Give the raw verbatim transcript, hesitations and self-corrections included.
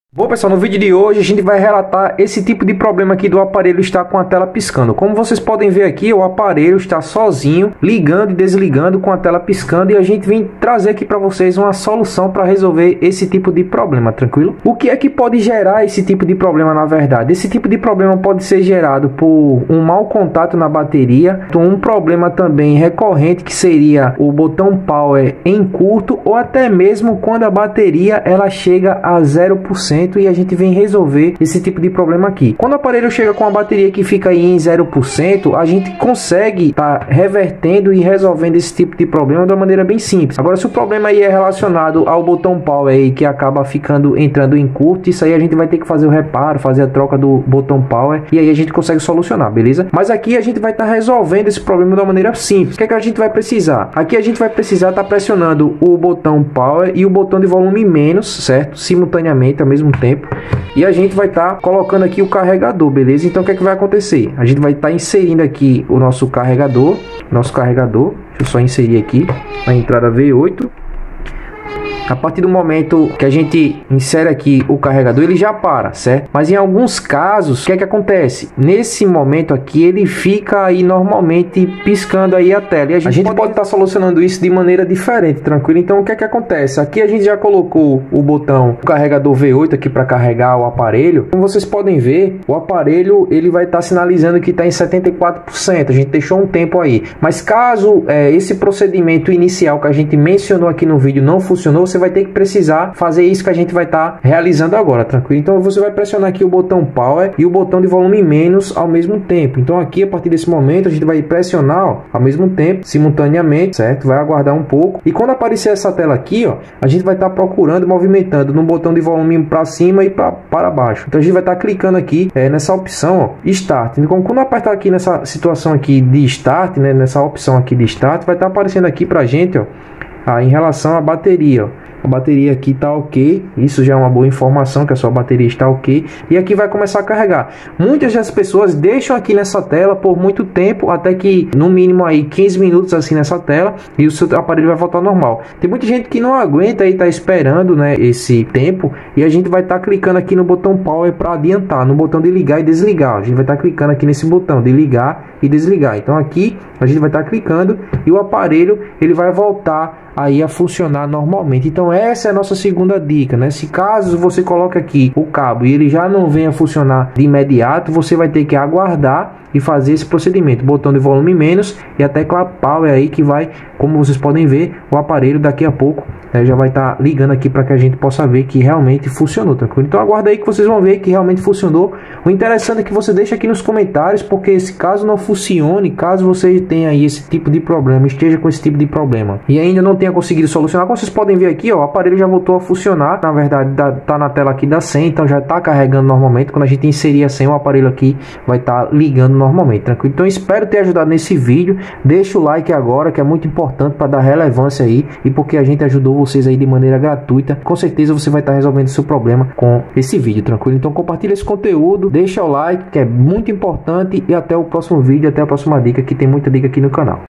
Bom pessoal, no vídeo de hoje a gente vai relatar esse tipo de problema aqui do aparelho estar com a tela piscando. Como vocês podem ver aqui, o aparelho está sozinho, ligando e desligando com a tela piscando, e a gente vem trazer aqui para vocês uma solução para resolver esse tipo de problema, tranquilo? O que é que pode gerar esse tipo de problema na verdade? Esse tipo de problema pode ser gerado por um mau contato na bateria, um problema também recorrente que seria o botão power em curto, ou até mesmo quando a bateria ela chega a zero por cento. E a gente vem resolver esse tipo de problema aqui. Quando o aparelho chega com a bateria que fica aí em zero por cento, a gente consegue estar tá revertendo e resolvendo esse tipo de problema de uma maneira bem simples. Agora, se o problema aí é relacionado ao botão power aí, que acaba ficando entrando em curto, isso aí a gente vai ter que fazer o reparo, fazer a troca do botão power, e aí a gente consegue solucionar, beleza? Mas aqui a gente vai estar tá resolvendo esse problema de uma maneira simples. O que é que a gente vai precisar? Aqui a gente vai precisar estar tá pressionando o botão power e o botão de volume menos, certo? Simultaneamente, ao mesmo tempo, e a gente vai estar tá colocando aqui o carregador, beleza? Então o que é que vai acontecer? A gente vai estar tá inserindo aqui o nosso carregador, nosso carregador, deixa eu só inserir aqui a entrada V oito. A partir do momento que a gente insere aqui o carregador, ele já para, certo? Mas em alguns casos, o que é que acontece? Nesse momento aqui, ele fica aí normalmente piscando aí a tela. E a gente, a gente pode estar tá solucionando isso de maneira diferente, tranquilo? Então, o que é que acontece? Aqui a gente já colocou o botão, o carregador V oito aqui para carregar o aparelho. Como vocês podem ver, o aparelho ele vai estar tá sinalizando que está em setenta e quatro por cento. A gente deixou um tempo aí. Mas caso é, esse procedimento inicial que a gente mencionou aqui no vídeo não funcionou, você vai ter que precisar fazer isso que a gente vai estar tá realizando agora, tranquilo? Então você vai pressionar aqui o botão power e o botão de volume menos ao mesmo tempo. Então aqui, a partir desse momento, a gente vai pressionar ó, ao mesmo tempo, simultaneamente, certo? Vai aguardar um pouco, e quando aparecer essa tela aqui, ó, a gente vai estar tá procurando, movimentando no botão de volume para cima e pra, para baixo. Então a gente vai estar tá clicando aqui é, nessa opção, ó, Start. Então quando apertar aqui nessa situação aqui de Start, né, nessa opção aqui de Start, vai estar tá aparecendo aqui pra gente, ó, ah, em relação à bateria, ó. A bateria aqui está ok, isso já é uma boa informação que a sua bateria está ok, e aqui vai começar a carregar. Muitas das pessoas deixam aqui nessa tela por muito tempo, até que no mínimo aí quinze minutos assim nessa tela, e o seu aparelho vai voltar ao normal. Tem muita gente que não aguenta e está esperando, né, esse tempo, e a gente vai estar tá clicando aqui no botão power para adiantar, no botão de ligar e desligar. A gente vai estar tá clicando aqui nesse botão de ligar e desligar. Então aqui a gente vai estar tá clicando e o aparelho ele vai voltar aí a funcionar normalmente. Então essa é a nossa segunda dica, né? Se caso você coloca aqui o cabo e ele já não venha funcionar de imediato, você vai ter que aguardar e fazer esse procedimento, botão de volume menos e a tecla power aí, que vai, como vocês podem ver, o aparelho daqui a pouco né, já vai estar tá ligando aqui para que a gente possa ver que realmente funcionou, tranquilo? Então aguarda aí que vocês vão ver que realmente funcionou. O interessante é que você deixa aqui nos comentários, porque se caso não funcione, caso você tenha aí esse tipo de problema, esteja com esse tipo de problema e ainda não tenha conseguido solucionar, como vocês podem ver aqui, ó, o aparelho já voltou a funcionar. Na verdade tá na tela aqui da senha, então já está carregando normalmente. Quando a gente inserir a senha, o aparelho aqui vai estar tá ligando normalmente, tranquilo? Então espero ter ajudado nesse vídeo. Deixa o like agora, que é muito importante para dar relevância aí, e porque a gente ajudou vocês aí de maneira gratuita, com certeza você vai estar tá resolvendo seu problema com esse vídeo, tranquilo? Então compartilha esse conteúdo, deixa o like, que é muito importante, e até o próximo vídeo, até a próxima dica, que tem muita dica aqui no canal.